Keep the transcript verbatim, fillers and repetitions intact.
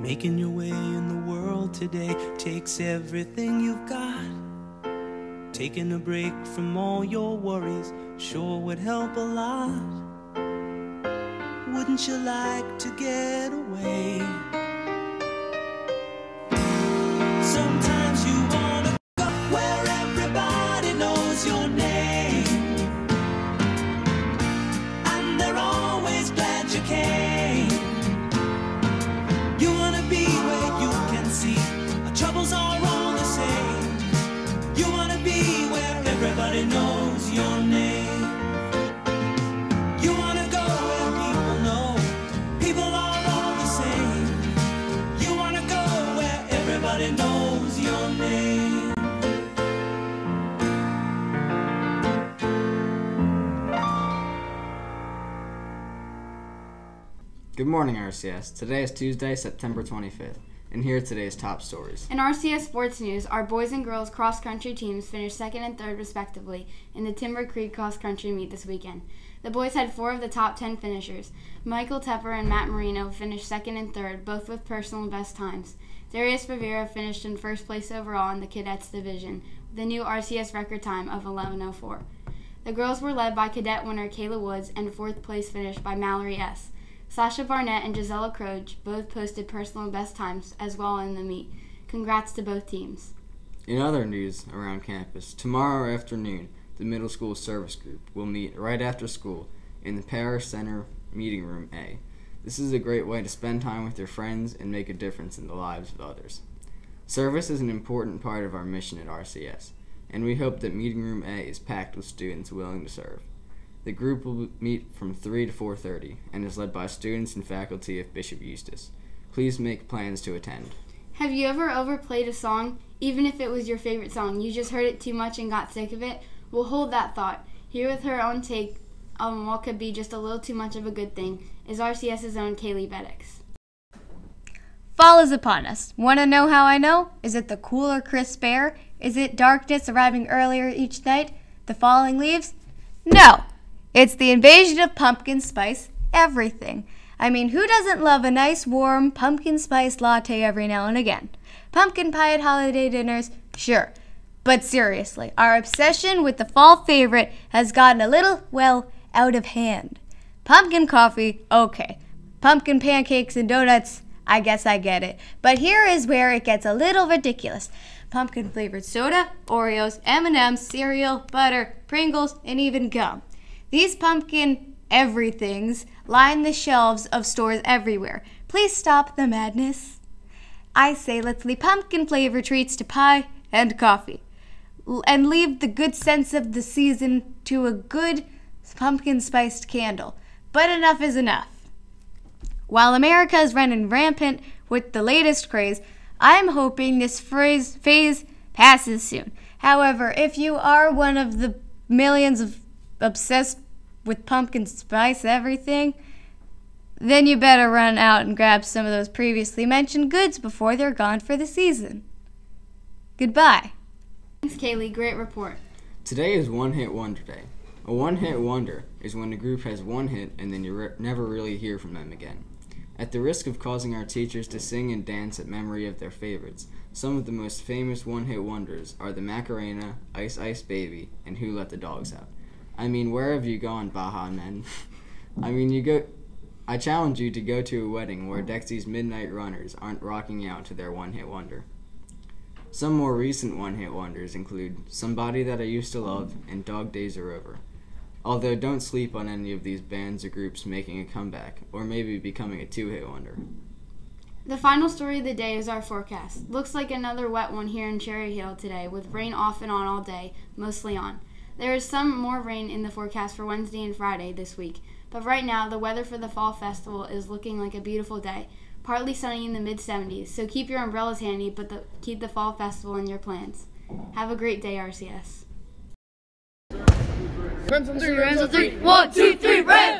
Making your way in the world today takes everything you've got. Taking a break from all your worries sure would help a lot. Wouldn't you like to get away? Sometimes you wanna go where everybody knows your name, and they're always glad you came. You wanna be where you can see our troubles are all the same. You wanna be where everybody knows your name. You wanna go where people know people are all the same. You wanna go where everybody knows your name. Good morning, R C S. Today is Tuesday, September twenty-fifth, and here are today's top stories. In R C S sports news, our boys and girls cross-country teams finished second and third respectively in the Timber Creek cross-country meet this weekend. The boys had four of the top ten finishers. Michael Tepper and Matt Marino finished second and third, both with personal best times. Darius Rivera finished in first place overall in the cadets division, with a new R C S record time of eleven oh four. The girls were led by cadet winner Kayla Woods and fourth place finish by Mallory S. Sasha Barnett and Gisela Croge both posted personal best times as well in the meet. Congrats to both teams. In other news around campus, tomorrow afternoon, the middle school service group will meet right after school in the Parish Center Meeting Room A. This is a great way to spend time with your friends and make a difference in the lives of others. Service is an important part of our mission at R C S, and we hope that Meeting Room A is packed with students willing to serve. The group will meet from three to four thirty and is led by students and faculty of Bishop Eustace. Please make plans to attend. Have you ever overplayed a song, even if it was your favorite song? You just heard it too much and got sick of it? Well, hold that thought. Here with her own take on what could be just a little too much of a good thing is RCS's own Kaylee Beddix. Fall is upon us. Want to know how I know? Is it the cooler, crisp air? Is it darkness arriving earlier each night? The falling leaves? No! It's the invasion of pumpkin spice everything. I mean, who doesn't love a nice, warm pumpkin spice latte every now and again? Pumpkin pie at holiday dinners? Sure. But seriously, our obsession with the fall favorite has gotten a little, well, out of hand. Pumpkin coffee? Okay. Pumpkin pancakes and donuts? I guess I get it. But here is where it gets a little ridiculous. Pumpkin-flavored soda, Oreos, M and M's, cereal, butter, Pringles, and even gum. These pumpkin everythings line the shelves of stores everywhere. Please stop the madness. I say let's leave pumpkin-flavored treats to pie and coffee. L- and leave the good sense of the season to a good pumpkin-spiced candle. But enough is enough. While America is running rampant with the latest craze, I'm hoping this phrase, phase passes soon. However, if you are one of the millions of obsessed with pumpkin spice everything, then you better run out and grab some of those previously mentioned goods before they're gone for the season. Goodbye. Thanks, Kaylee. Great report. Today is One Hit Wonder Day. A one-hit wonder is when a group has one hit and then you re- never really hear from them again. At the risk of causing our teachers to sing and dance at memory of their favorites, some of the most famous one-hit wonders are the Macarena, Ice Ice Baby, and Who Let the Dogs Out. I mean, where have you gone, Baja Men? I mean, you go. I challenge you to go to a wedding where Dexy's Midnight Runners aren't rocking out to their one-hit wonder. Some more recent one-hit wonders include Somebody That I Used to Love and Dog Days Are Over. Although don't sleep on any of these bands or groups making a comeback, or maybe becoming a two-hit wonder. The final story of the day is our forecast. Looks like another wet one here in Cherry Hill today, with rain off and on all day, mostly on. There is some more rain in the forecast for Wednesday and Friday this week, but right now the weather for the Fall Festival is looking like a beautiful day, partly sunny in the mid seventies, so keep your umbrellas handy, but the, keep the Fall Festival in your plans. Have a great day, R C S. Rams on three, Rams on three, one, two, three, Rams!